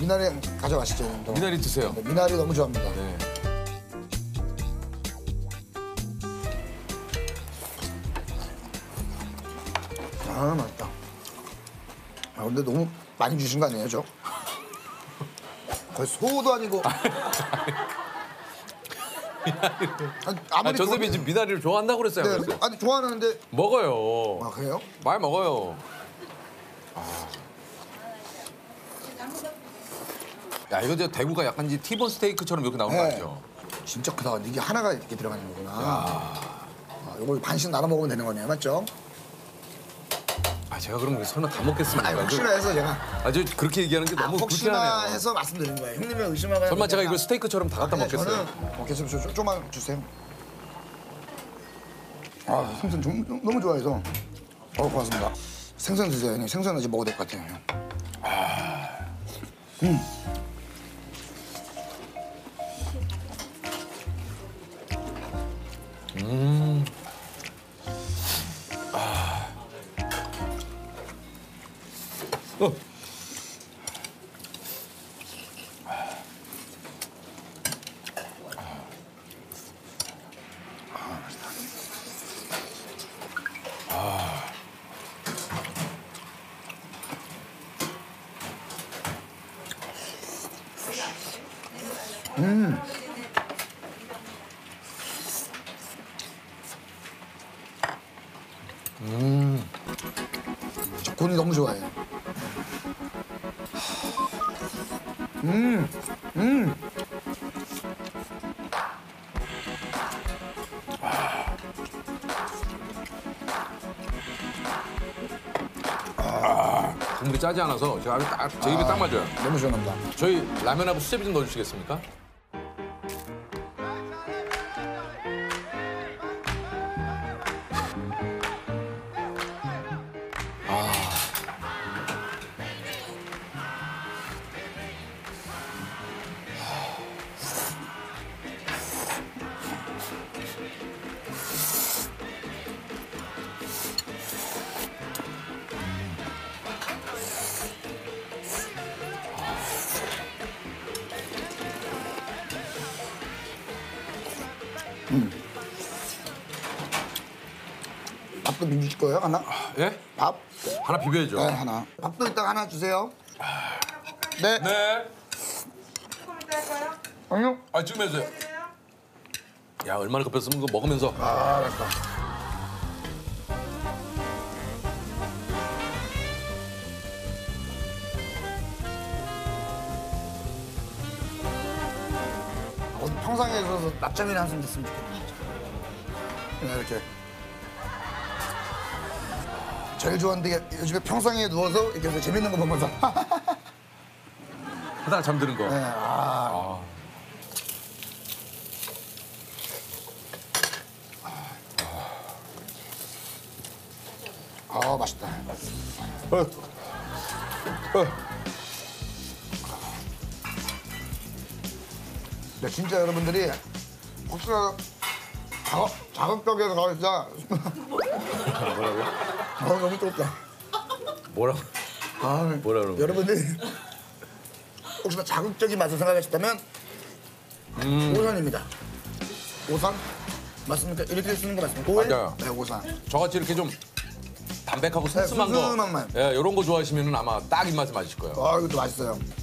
미나리 가져가시죠. 형님도. 미나리 드세요. 네, 미나리 너무 좋아합니다. 네. 아, 맛있다. 아, 근데 너무 많이 주신 거 아니에요, 저? 거의 소도 아니고. 아무리 조셉이 지금 미나리를 좋아한다고 그랬어요. 네, 그랬어요? 아니 좋아하는데. 먹어요. 아, 그래요? 많이 먹어요. 야, 이거 저 대구가 약간 이제 티본 스테이크처럼 이렇게 나오는 거 네. 같죠? 진짜 크다. 이게 하나가 이렇게 들어가는 거구나. 아, 이걸 반씩 나눠 먹으면 되는 거네요, 맞죠? 아, 제가 그럼 설마 다 먹겠습니까? 아, 혹시나 해서 제가. 아주 그렇게 얘기하는 게 너무 혹시나 불쾌하네요. 해서 말씀드린 거예요. 형님의 의심하고. 설마 제가 이걸 스테이크처럼 다 갖다 먹겠어요? 저는 계속 조금만 주세요. 아, 생선 너무 좋아해서. 고맙습니다. 생선 드세요, 형님. 생선 이제 먹어야 될 것 같아요, 형. 어. 저 곤이 너무 좋아해요. 국물이 짜지 않아서 제가 아주 딱 제 입에 딱 맞아요. 너무 시원합니다. 저희 라면하고 수제비 좀 넣어주시겠습니까? 밥도 비비실 거예요, 하나? 예? 밥? 하나 비벼야죠. 네, 하나. 밥도 이따 하나 주세요. 네. 네. 아니요. 아, 지금 해주세요. 야, 얼마나 급했으면 그거 먹으면서. 아, 맛있다. 어디 평상에서 낮잠이나 한숨 잤으면 좋겠다. 그냥 이렇게. 제일 좋아하는 게 요즘에 평상에 누워서 이렇게 해서 재밌는 거 보면서. 하다가 잠드는 거. 네, 아. 아, 맛있다. 네, 진짜 여러분들이 혹시나 자극적에서 가시자. 뭐라고요? 너무 뜨겁다. 뭐라고? 아, 뭐라 그러는 거예요? 여러분들이 혹시나 자극적인 맛을 생각하셨다면 오산입니다. 오산? 맞습니까? 이렇게 쓰는 거 맞습니까? 오일? 맞아요. 네, 오산. 저같이 이렇게 좀 담백하고 슴슴한 거. 슴슴한 맛. 예, 이런 거 좋아하시면 아마 딱 입맛에 맞으실 거예요. 아, 이것도 맛있어요.